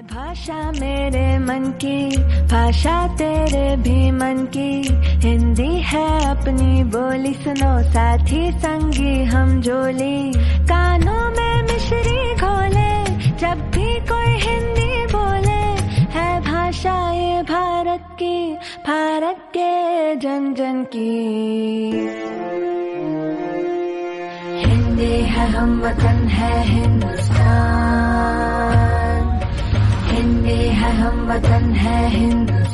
भाषा मेरे मन की, भाषा तेरे भी मन की, हिंदी है अपनी बोली, सुनो साथी संगी हम जोली। कानों में मिश्री घोले जब भी कोई हिंदी बोले, है भाषा ये भारत की, भारत के जन जन की। हिंदी है हम वतन है हिंदुस्तान, हिंदी है हम वतन है हिंदुस्तान।